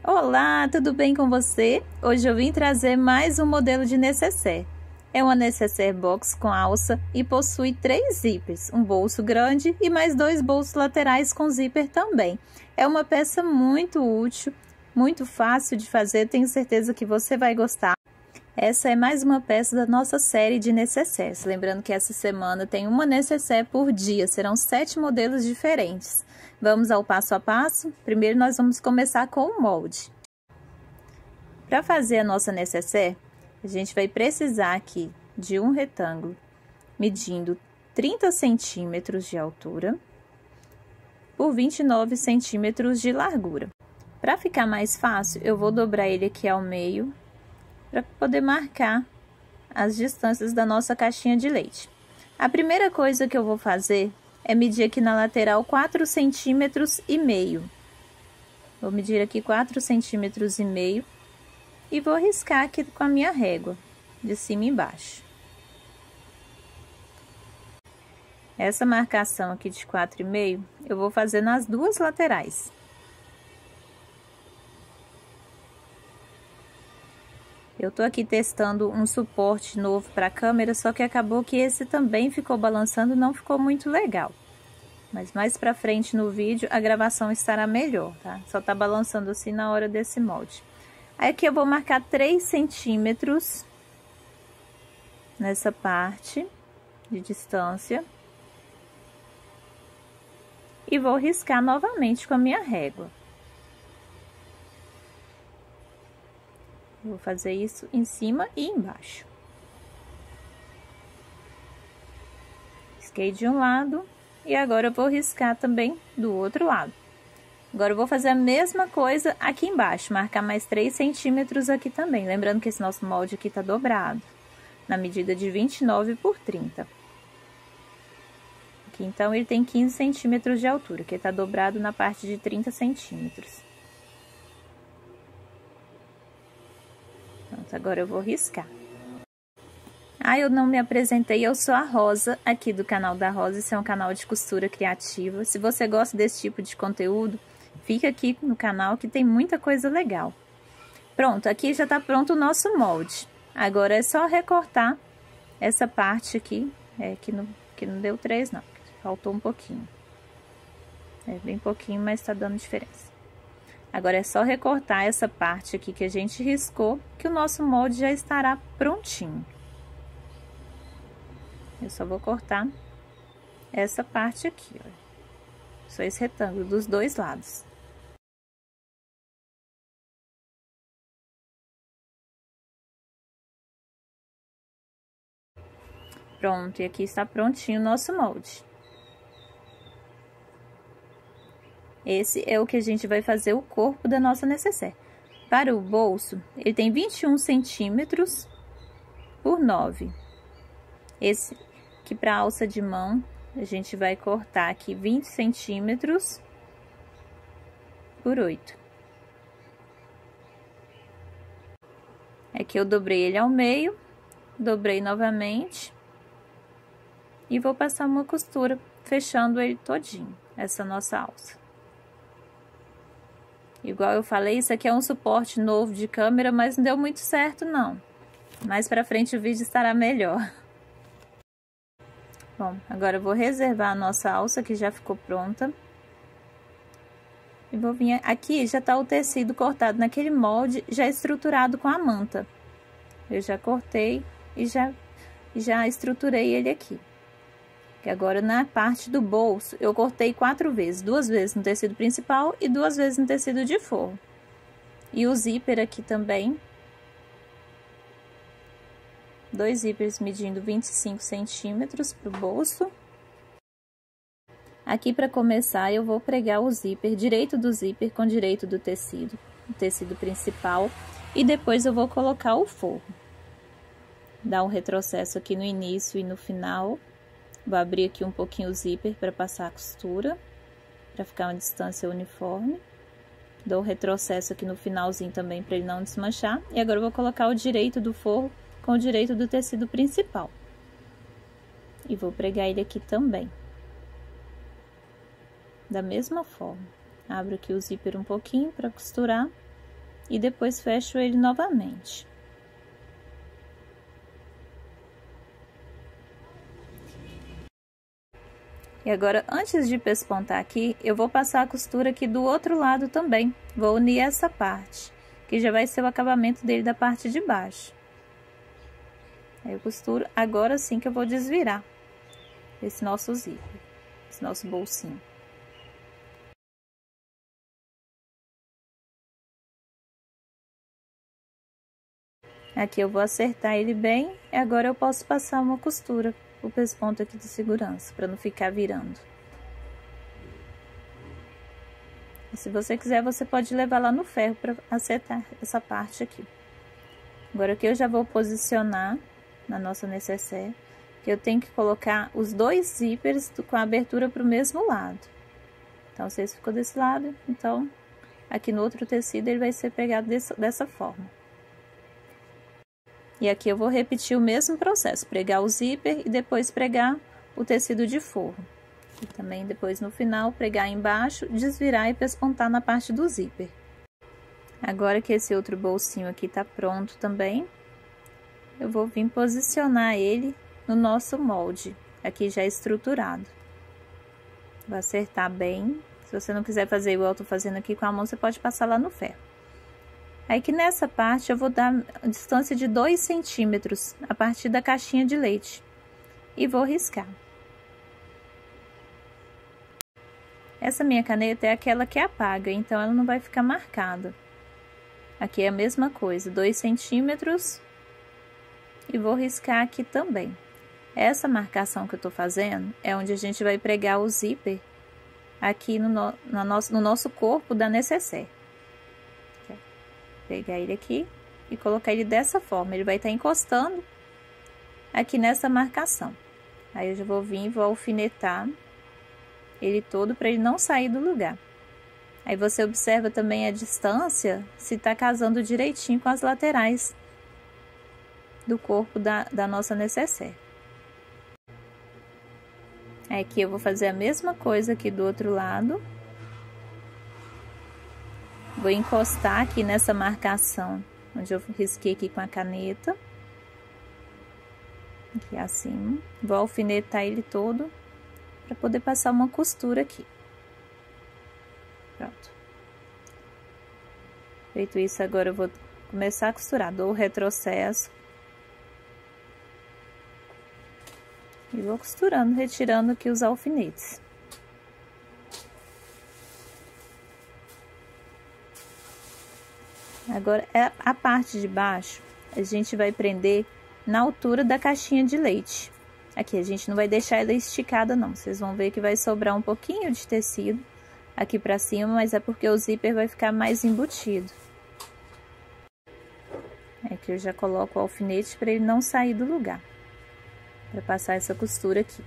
Olá, tudo bem com você? Hoje eu vim trazer mais um modelo de nécessaire. É uma nécessaire box com alça e possui 3 zíperes, um bolso grande e mais 2 bolsos laterais com zíper também. É uma peça muito útil, muito fácil de fazer, tenho certeza que você vai gostar. Essa é mais uma peça da nossa série de nécessaires. Lembrando que essa semana tem uma nécessaire por dia, serão 7 modelos diferentes. Vamos ao passo a passo? Primeiro nós vamos começar com o molde. Para fazer a nossa nécessaire, a gente vai precisar aqui de um retângulo medindo 30 centímetros de altura por 29 centímetros de largura. Para ficar mais fácil, eu vou dobrar ele aqui ao meio para poder marcar as distâncias da nossa caixinha de leite. A primeira coisa que eu vou fazer é medir aqui na lateral 4,5 centímetros. Vou medir aqui 4,5 centímetros e vou riscar aqui com a minha régua, de cima e embaixo. Essa marcação aqui de 4,5 eu vou fazer nas duas laterais. Eu tô aqui testando um suporte novo para a câmera, só que acabou que esse também ficou balançando, não ficou muito legal. Mas mais pra frente no vídeo a gravação estará melhor, tá? Só tá balançando assim na hora desse molde. Aí aqui eu vou marcar 3 centímetros nessa parte de distância. E vou riscar novamente com a minha régua. Vou fazer isso em cima e embaixo. Risquei de um lado e agora eu vou riscar também do outro lado. Agora eu vou fazer a mesma coisa aqui embaixo, marcar mais 3 centímetros aqui também. Lembrando que esse nosso molde aqui tá dobrado, na medida de 29 por 30. Aqui então ele tem 15 centímetros de altura, que tá dobrado na parte de 30 centímetros. Pronto, agora eu vou riscar. Ah, eu não me apresentei, eu sou a Rosa, aqui do canal da Rosa, esse é um canal de costura criativa. Se você gosta desse tipo de conteúdo, fica aqui no canal que tem muita coisa legal. Pronto, aqui já tá pronto o nosso molde. Agora é só recortar essa parte aqui, que não deu 3 não, faltou um pouquinho. É bem pouquinho, mas tá dando diferença. Agora é só recortar essa parte aqui que a gente riscou, que o nosso molde já estará prontinho. Eu só vou cortar essa parte aqui, ó. Só esse retângulo dos dois lados. Pronto, e aqui está prontinho o nosso molde. Esse é o que a gente vai fazer o corpo da nossa nécessaire. Para o bolso, ele tem 21 centímetros por 9. Esse aqui para alça de mão, a gente vai cortar aqui 20 centímetros por 8. Aqui eu dobrei ele ao meio, dobrei novamente e vou passar uma costura, fechando ele todinho, essa nossa alça. Igual eu falei, isso aqui é um suporte novo de câmera, mas não deu muito certo não. Mais pra frente o vídeo estará melhor. Bom, agora eu vou reservar a nossa alça que já ficou pronta. E vou vir aqui, já tá o tecido cortado naquele molde, já estruturado com a manta. Eu já cortei e já estruturei ele aqui. Que agora na parte do bolso eu cortei 4 vezes, 2 vezes no tecido principal e 2 vezes no tecido de forro. E o zíper aqui também, 2 zíperes medindo 25 centímetros pro bolso. Aqui para começar eu vou pregar o zíper, direito do zíper com direito do tecido, o tecido principal, e depois eu vou colocar o forro. Dar um retrocesso aqui no início e no final. Vou abrir aqui um pouquinho o zíper para passar a costura, para ficar uma distância uniforme. Dou um retrocesso aqui no finalzinho também para ele não desmanchar. E agora eu vou colocar o direito do forro com o direito do tecido principal. E vou pregar ele aqui também. Da mesma forma. Abro aqui o zíper um pouquinho para costurar. e depois fecho ele novamente. E agora, antes de pespontar aqui, eu vou passar a costura aqui do outro lado também. Vou unir essa parte, que já vai ser o acabamento dele da parte de baixo. Aí eu costuro, agora sim que eu vou desvirar esse nosso zíper, esse nosso bolsinho. Aqui eu vou acertar ele bem, e agora eu posso passar uma costura, o pesponto aqui de segurança, para não ficar virando. E se você quiser, você pode levar lá no ferro para acertar essa parte aqui. Agora aqui eu já vou posicionar na nossa necessaire, que eu tenho que colocar os dois zíperes com a abertura para o mesmo lado. Então, se esse ficou desse lado, então aqui no outro tecido ele vai ser pregado dessa forma. E aqui eu vou repetir o mesmo processo, pregar o zíper e depois pregar o tecido de forro. E também depois no final pregar embaixo, desvirar e pespontar na parte do zíper. Agora que esse outro bolsinho aqui tá pronto também, eu vou vir posicionar ele no nosso molde, aqui já estruturado. Vou acertar bem. Se você não quiser fazer igual eu tô fazendo aqui com a mão, você pode passar lá no ferro. Aí que nessa parte eu vou dar a distância de 2 centímetros a partir da caixinha de leite e vou riscar. Essa minha caneta é aquela que apaga, então ela não vai ficar marcada. Aqui é a mesma coisa, 2 centímetros e vou riscar aqui também. Essa marcação que eu tô fazendo é onde a gente vai pregar o zíper aqui no nosso corpo da necessaire. Pegar ele aqui e colocar ele dessa forma, ele vai estar encostando aqui nessa marcação. Aí eu já vou vir e vou alfinetar ele todo para ele não sair do lugar. Aí você observa também a distância, se tá casando direitinho com as laterais do corpo da nossa necessaire. Aí aqui eu vou fazer a mesma coisa aqui do outro lado. Vou encostar aqui nessa marcação, onde eu risquei aqui com a caneta. Aqui acima. Vou alfinetar ele todo, para poder passar uma costura aqui. Pronto. Feito isso, agora eu vou começar a costurar. Dou o retrocesso. E vou costurando, retirando aqui os alfinetes. Agora, a parte de baixo, a gente vai prender na altura da caixinha de leite. Aqui, a gente não vai deixar ela esticada, não. Vocês vão ver que vai sobrar um pouquinho de tecido aqui pra cima, mas é porque o zíper vai ficar mais embutido. Aqui eu já coloco o alfinete para ele não sair do lugar, para passar essa costura aqui.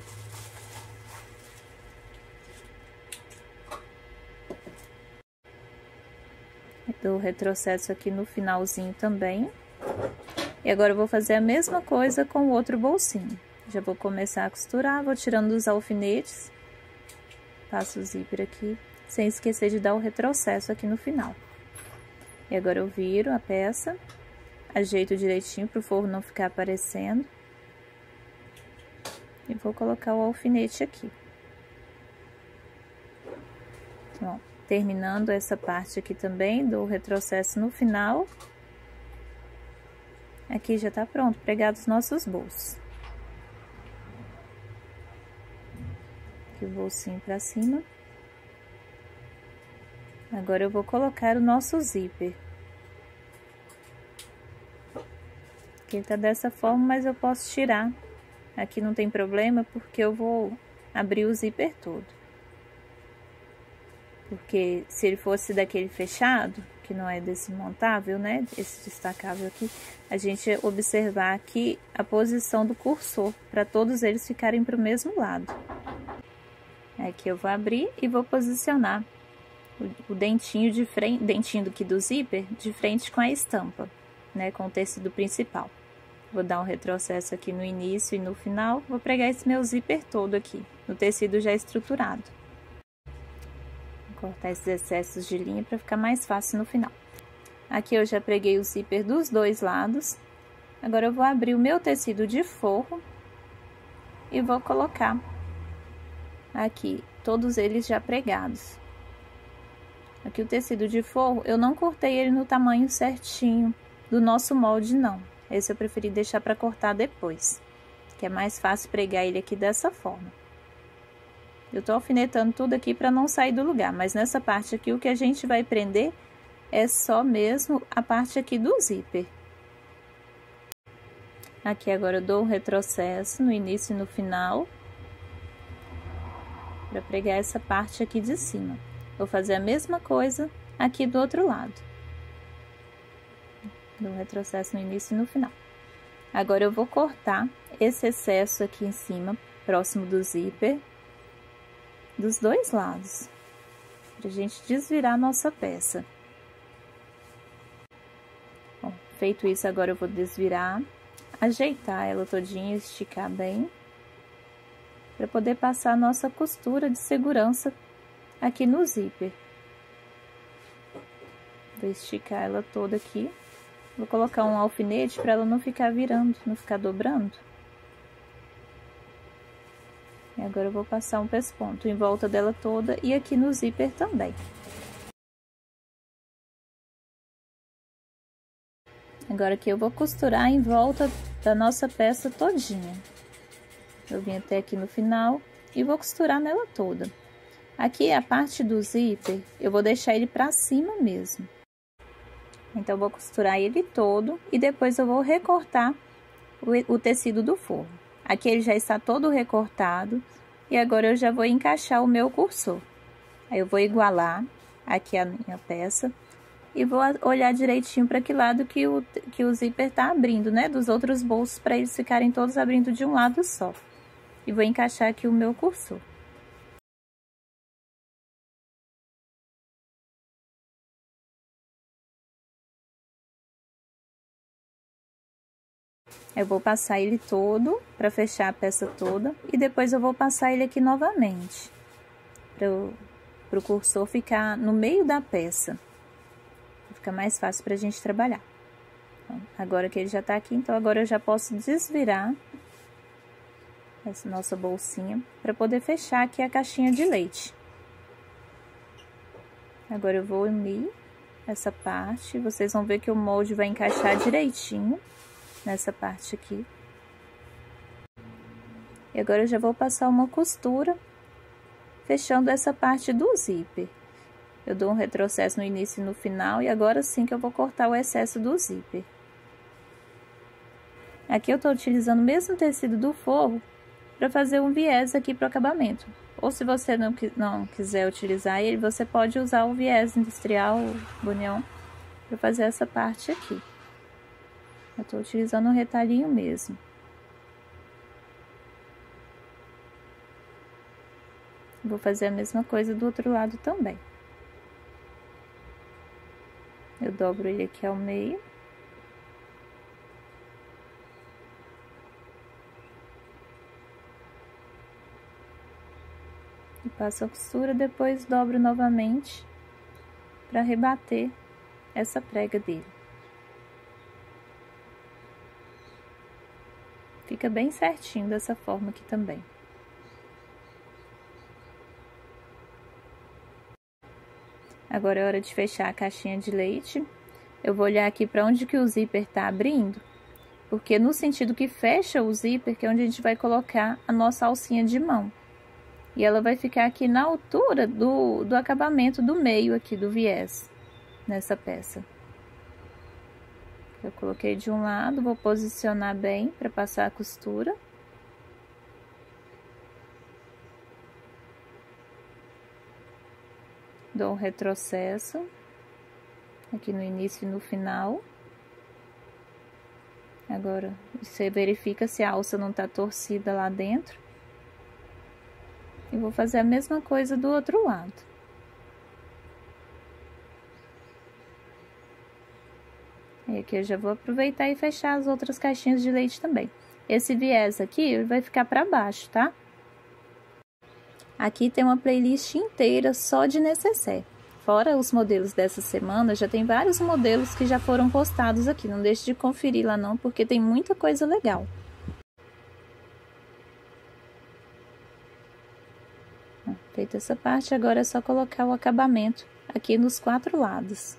Dou o retrocesso aqui no finalzinho também. E agora eu vou fazer a mesma coisa com o outro bolsinho. Já vou começar a costurar, vou tirando os alfinetes. Passo o zíper aqui, sem esquecer de dar o retrocesso aqui no final. E agora eu viro a peça, ajeito direitinho para o forro não ficar aparecendo. E vou colocar o alfinete aqui. Bom, terminando essa parte aqui também, dou o retrocesso no final. Aqui já tá pronto, pregado os nossos bolsos. Aqui o bolsinho pra cima. Agora eu vou colocar o nosso zíper. Aqui ele tá dessa forma, mas eu posso tirar. Aqui não tem problema, porque eu vou abrir o zíper todo. Porque se ele fosse daquele fechado, que não é desse montável, né, esse destacável aqui, a gente ia observar aqui a posição do cursor, para todos eles ficarem para o mesmo lado. Aqui eu vou abrir e vou posicionar o dentinho de frente, dentinho aqui do zíper, de frente com a estampa, né, com o tecido principal. Vou dar um retrocesso aqui no início e no final, vou pregar esse meu zíper todo aqui, no tecido já estruturado. Vou cortar esses excessos de linha para ficar mais fácil no final. Aqui eu já preguei o zíper dos dois lados. Agora eu vou abrir o meu tecido de forro e vou colocar aqui todos eles já pregados. Aqui o tecido de forro, eu não cortei ele no tamanho certinho do nosso molde, não. Esse eu preferi deixar para cortar depois, que é mais fácil pregar ele aqui dessa forma. Eu tô alfinetando tudo aqui para não sair do lugar, mas nessa parte aqui o que a gente vai prender é só mesmo a parte aqui do zíper. Aqui agora eu dou um retrocesso no início e no final, para pregar essa parte aqui de cima. Vou fazer a mesma coisa aqui do outro lado. Dou um retrocesso no início e no final. Agora eu vou cortar esse excesso aqui em cima, próximo do zíper, dos dois lados, pra gente desvirar a nossa peça. Bom, feito isso, agora eu vou desvirar, ajeitar ela todinha, esticar bem, para poder passar a nossa costura de segurança aqui no zíper. Vou esticar ela toda aqui. Vou colocar um alfinete para ela não ficar virando, não ficar dobrando. E agora eu vou passar um pesponto em volta dela toda e aqui no zíper também. Agora aqui eu vou costurar em volta da nossa peça todinha. Eu vim até aqui no final e vou costurar nela toda. Aqui a parte do zíper, eu vou deixar ele pra cima mesmo. Então, eu vou costurar ele todo e depois eu vou recortar o tecido do forro. Aqui ele já está todo recortado e agora eu já vou encaixar o meu cursor. Aí eu vou igualar aqui a minha peça e vou olhar direitinho para que lado que o zíper tá abrindo, né? Dos outros bolsos, para eles ficarem todos abrindo de um lado só. E vou encaixar aqui o meu cursor. Eu vou passar ele todo para fechar a peça toda e depois eu vou passar ele aqui novamente, para o cursor ficar no meio da peça. Fica mais fácil para a gente trabalhar. Então, agora que ele já tá aqui, então agora eu já posso desvirar essa nossa bolsinha para poder fechar aqui a caixinha de leite. Agora eu vou unir essa parte, vocês vão ver que o molde vai encaixar direitinho nessa parte aqui. E agora eu já vou passar uma costura fechando essa parte do zíper. Eu dou um retrocesso no início e no final, e agora sim que eu vou cortar o excesso do zíper. Aqui eu tô utilizando o mesmo tecido do forro para fazer um viés aqui pro acabamento. Ou se você não quiser utilizar ele, você pode usar o viés industrial, bunião, para fazer essa parte aqui. Eu tô utilizando um retalhinho mesmo. Vou fazer a mesma coisa do outro lado também. Eu dobro ele aqui ao meio. E passo a costura, depois dobro novamente para rebater essa prega dele. Fica bem certinho dessa forma aqui também. Agora é hora de fechar a caixinha de leite. Eu vou olhar aqui para onde que o zíper tá abrindo, porque no sentido que fecha o zíper, que é onde a gente vai colocar a nossa alcinha de mão. E ela vai ficar aqui na altura do acabamento do meio aqui do viés, nessa peça. Eu coloquei de um lado, vou posicionar bem para passar a costura. Dou um retrocesso aqui no início e no final. Agora, você verifica se a alça não tá torcida lá dentro. E vou fazer a mesma coisa do outro lado. E aqui eu já vou aproveitar e fechar as outras caixinhas de leite também. Esse viés aqui vai ficar para baixo, tá? Aqui tem uma playlist inteira só de necessaire. Fora os modelos dessa semana, já tem vários modelos que já foram postados aqui. Não deixe de conferir lá não, porque tem muita coisa legal. Feita essa parte, agora é só colocar o acabamento aqui nos 4 lados.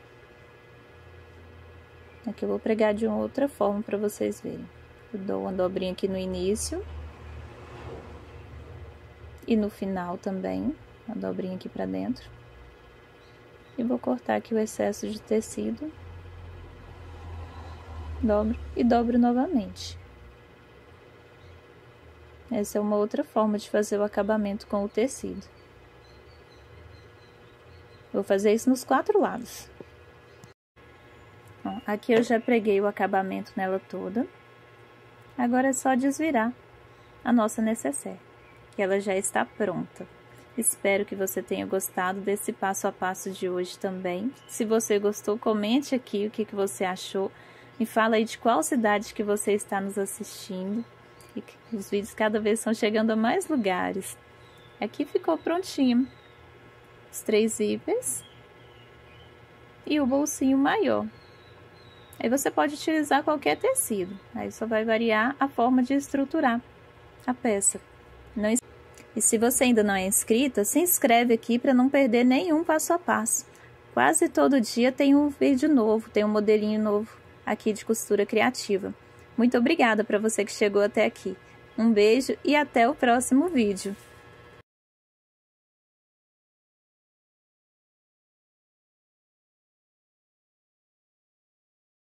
Aqui eu vou pregar de uma outra forma para vocês verem. Eu dou uma dobrinha aqui no início. E no final também, uma dobrinha aqui para dentro. E vou cortar aqui o excesso de tecido. Dobro e dobro novamente. Essa é uma outra forma de fazer o acabamento com o tecido. Vou fazer isso nos 4 lados. Bom, aqui eu já preguei o acabamento nela toda. Agora é só desvirar a nossa nécessaire, que ela já está pronta. Espero que você tenha gostado desse passo a passo de hoje também. Se você gostou, comente aqui o que você achou. Me fala aí de qual cidade que você está nos assistindo. E os vídeos cada vez estão chegando a mais lugares. Aqui ficou prontinho. Os 3 zíperes. E o bolsinho maior. Aí você pode utilizar qualquer tecido. Aí só vai variar a forma de estruturar a peça. E se você ainda não é inscrita, se inscreve aqui para não perder nenhum passo a passo. Quase todo dia tem um vídeo novo, tem um modelinho novo aqui de costura criativa. Muito obrigada para você que chegou até aqui. Um beijo e até o próximo vídeo.